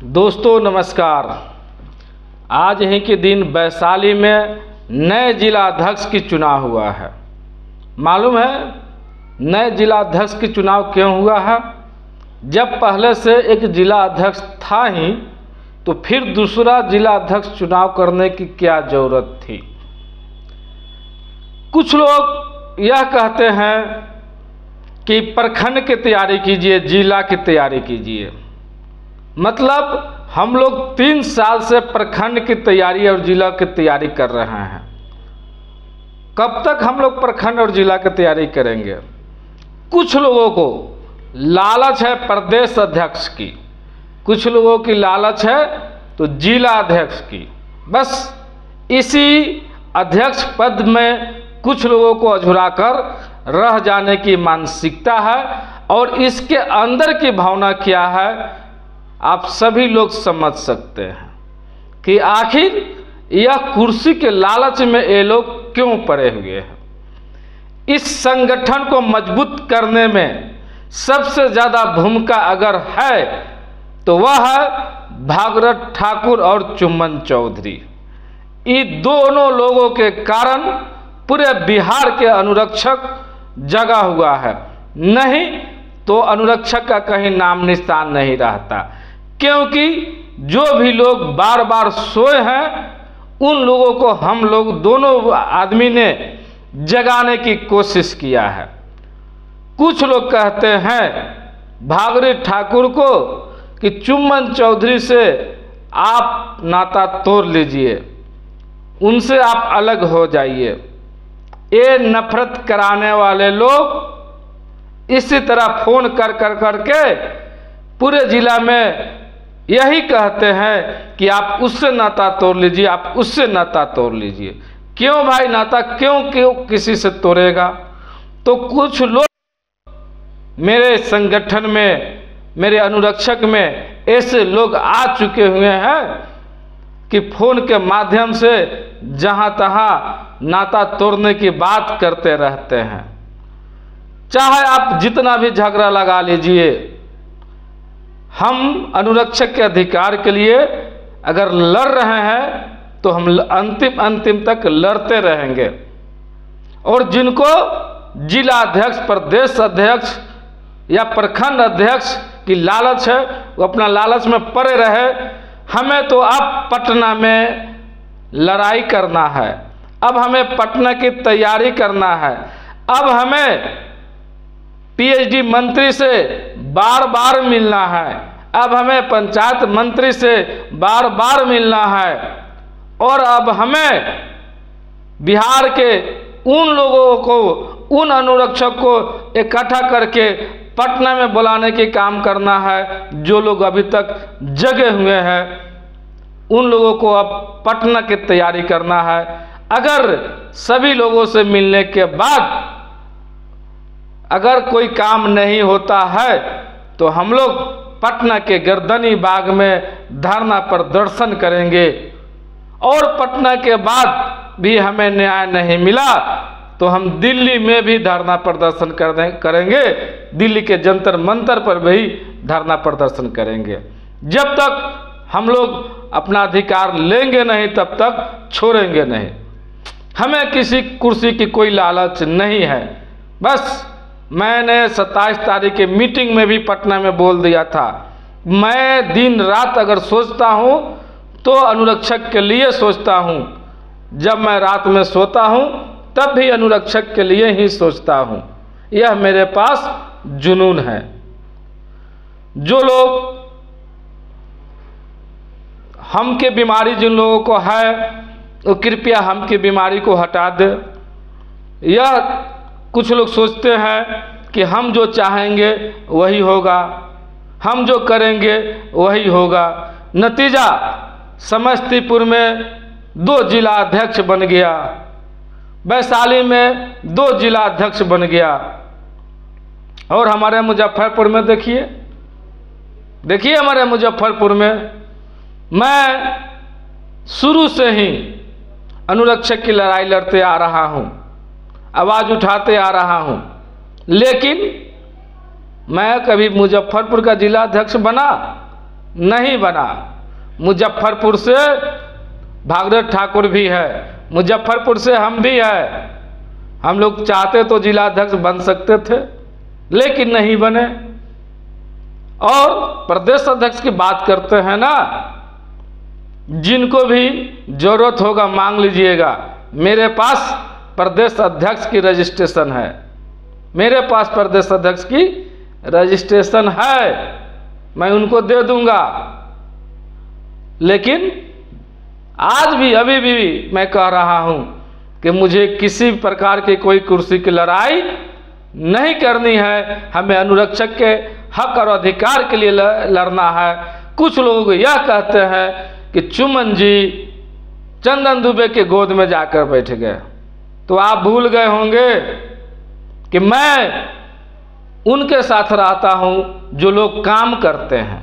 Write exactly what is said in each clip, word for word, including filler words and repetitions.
दोस्तों नमस्कार। आज ही के दिन वैशाली में नए जिलाध्यक्ष की चुनाव हुआ है। मालूम है नए जिलाध्यक्ष की चुनाव क्यों हुआ है? जब पहले से एक जिलाध्यक्ष था ही तो फिर दूसरा जिलाध्यक्ष चुनाव करने की क्या जरूरत थी? कुछ लोग यह कहते हैं कि प्रखंड की तैयारी कीजिए, जिला की तैयारी कीजिए। मतलब हम लोग तीन साल से प्रखंड की तैयारी और जिला की तैयारी कर रहे हैं। कब तक हम लोग प्रखंड और जिला की तैयारी करेंगे? कुछ लोगों को लालच है प्रदेश अध्यक्ष की, कुछ लोगों की लालच है तो जिला अध्यक्ष की। बस इसी अध्यक्ष पद में कुछ लोगों को अझुराकर रह जाने की मानसिकता है और इसके अंदर की भावना क्या है आप सभी लोग समझ सकते हैं कि आखिर यह कुर्सी के लालच में ये लोग क्यों पड़े हुए हैं। इस संगठन को मजबूत करने में सबसे ज़्यादा भूमिका अगर है तो वह है भागरथ ठाकुर और चुम्बन चौधरी। इन दोनों लोगों के कारण पूरे बिहार के अनुरक्षक जगा हुआ है, नहीं तो अनुरक्षक का कहीं नाम निशान नहीं रहता। क्योंकि जो भी लोग बार बार सोए हैं उन लोगों को हम लोग दोनों आदमी ने जगाने की कोशिश किया है। कुछ लोग कहते हैं भागरथ ठाकुर को कि चुम्बन चौधरी से आप नाता तोड़ लीजिए, उनसे आप अलग हो जाइए। ये नफरत कराने वाले लोग इसी तरह फोन कर कर करके पूरे जिला में यही कहते हैं कि आप उससे नाता तोड़ लीजिए, आप उससे नाता तोड़ लीजिए। क्यों भाई नाता क्यों क्यों किसी से तोड़ेगा? तो कुछ लोग मेरे संगठन में, मेरे अनुरक्षक में ऐसे लोग आ चुके हुए हैं कि फोन के माध्यम से जहां तहां नाता तोड़ने की बात करते रहते हैं। चाहे आप जितना भी झगड़ा लगा लीजिए, हम अनुरक्षक के अधिकार के लिए अगर लड़ रहे हैं तो हम अंतिम अंतिम तक लड़ते रहेंगे। और जिनको जिला अध्यक्ष, प्रदेश अध्यक्ष या प्रखंड अध्यक्ष की लालच है वो अपना लालच में पड़े रहे। हमें तो अब पटना में लड़ाई करना है, अब हमें पटना की तैयारी करना है, अब हमें पीएचडी मंत्री से बार बार मिलना है, अब हमें पंचायत मंत्री से बार बार मिलना है और अब हमें बिहार के उन लोगों को, उन अनुरक्षक को इकट्ठा करके पटना में बुलाने की काम करना है। जो लोग अभी तक जगे हुए हैं उन लोगों को अब पटना की तैयारी करना है। अगर सभी लोगों से मिलने के बाद अगर कोई काम नहीं होता है तो हम लोग पटना के गर्दनी बाग में धरना प्रदर्शन करेंगे और पटना के बाद भी हमें न्याय नहीं मिला तो हम दिल्ली में भी धरना प्रदर्शन कर दें करेंगे, दिल्ली के जंतर मंतर पर भी धरना प्रदर्शन करेंगे। जब तक हम लोग अपना अधिकार लेंगे नहीं तब तक छोड़ेंगे नहीं। हमें किसी कुर्सी की कोई लालच नहीं है। बस मैंने सत्ताईस तारीख के मीटिंग में भी पटना में बोल दिया था, मैं दिन रात अगर सोचता हूँ तो अनुरक्षक के लिए सोचता हूँ। जब मैं रात में सोता हूँ तब भी अनुरक्षक के लिए ही सोचता हूँ। यह मेरे पास जुनून है। जो लोग हम के बीमारी जिन लोगों को है वो कृपया हम की बीमारी को हटा दे। यह कुछ लोग सोचते हैं कि हम जो चाहेंगे वही होगा, हम जो करेंगे वही होगा। नतीजा समस्तीपुर में दो जिला अध्यक्ष बन गया, वैशाली में दो जिला अध्यक्ष बन गया और हमारे मुजफ्फरपुर में देखिए देखिए हमारे मुजफ्फरपुर में मैं शुरू से ही अनुरक्षक की लड़ाई लड़ते आ रहा हूँ, आवाज़ उठाते आ रहा हूँ। लेकिन मैं कभी मुजफ्फरपुर का जिला अध्यक्ष बना नहीं बना। मुजफ्फरपुर से भागीरथ ठाकुर भी है, मुजफ्फरपुर से हम भी है। हम लोग चाहते तो जिलाध्यक्ष बन सकते थे, लेकिन नहीं बने। और प्रदेश अध्यक्ष की बात करते हैं ना, जिनको भी जरूरत होगा मांग लीजिएगा। मेरे पास प्रदेश अध्यक्ष की रजिस्ट्रेशन है, मेरे पास प्रदेश अध्यक्ष की रजिस्ट्रेशन है, मैं उनको दे दूंगा। लेकिन आज भी अभी भी मैं कह रहा हूं कि मुझे किसी प्रकार की कोई कुर्सी की लड़ाई नहीं करनी है। हमें अनुरक्षक के हक और अधिकार के लिए लड़ना है। कुछ लोग यह कहते हैं कि चुमन जी चंदन दुबे के गोद में जाकर बैठ गए, तो आप भूल गए होंगे कि मैं उनके साथ रहता हूं जो लोग काम करते हैं,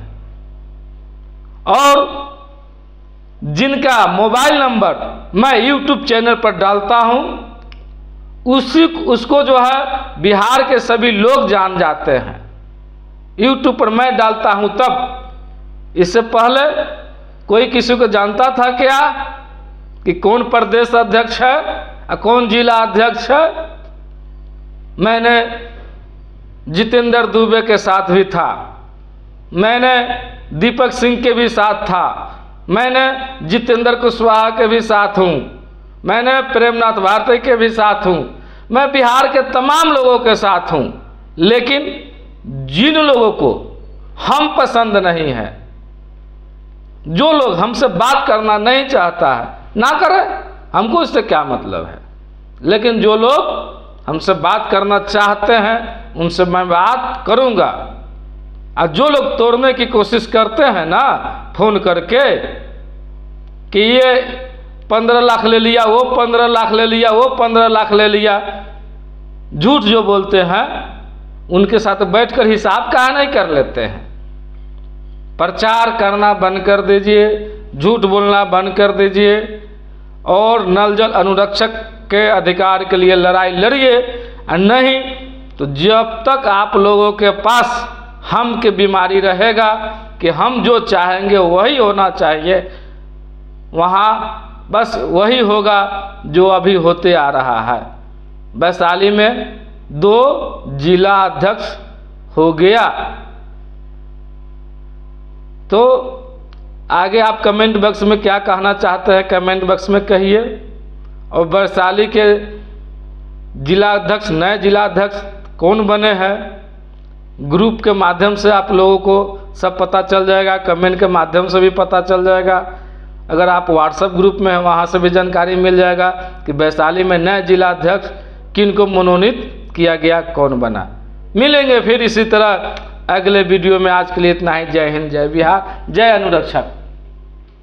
और जिनका मोबाइल नंबर मैं यूट्यूब चैनल पर डालता हूं, उसी उसको जो है बिहार के सभी लोग जान जाते हैं। यूट्यूब पर मैं डालता हूं तब। इससे पहले कोई किसी को जानता था क्या कि कौन प्रदेश अध्यक्ष है और कौन जिला अध्यक्ष है? मैंने जितेंद्र दुबे के साथ भी था, मैंने दीपक सिंह के भी साथ था, मैंने जितेंद्र कुशवाहा के भी साथ हूँ, मैंने प्रेमनाथ भारती के भी साथ हूँ, मैं बिहार के तमाम लोगों के साथ हूँ। लेकिन जिन लोगों को हम पसंद नहीं है, जो लोग हमसे बात करना नहीं चाहता है, ना करे, हमको इससे क्या मतलब है। लेकिन जो लोग हमसे बात करना चाहते हैं उनसे मैं बात करूंगा। और जो लोग तोड़ने की कोशिश करते हैं ना फोन करके कि ये पंद्रह लाख ले लिया, वो पंद्रह लाख ले लिया, वो पंद्रह लाख ले लिया, झूठ जो बोलते हैं उनके साथ बैठकर हिसाब काहे नहीं कर लेते हैं। प्रचार करना बंद कर दीजिए, झूठ बोलना बंद कर दीजिए, और नल जल अनुरक्षक के अधिकार के लिए लड़ाई लड़िए। और नहीं तो जब तक आप लोगों के पास हम की बीमारी रहेगा कि हम जो चाहेंगे वही होना चाहिए, वहाँ बस वही होगा जो अभी होते आ रहा है। वैशाली में दो जिला अध्यक्ष हो गया। तो आगे आप कमेंट बॉक्स में क्या कहना चाहते हैं, कमेंट बॉक्स में कहिए। और वैशाली के जिला अध्यक्ष, नए जिला अध्यक्ष कौन बने हैं, ग्रुप के माध्यम से आप लोगों को सब पता चल जाएगा, कमेंट के माध्यम से भी पता चल जाएगा। अगर आप व्हाट्सएप ग्रुप में हैं वहाँ से भी जानकारी मिल जाएगा कि वैशाली में नए जिला अध्यक्ष किन को मनोनीत किया गया, कौन बना। मिलेंगे फिर इसी तरह अगले वीडियो में। आज के लिए इतना ही। जय हिंद, जय बिहार, जय अनुरक्षक।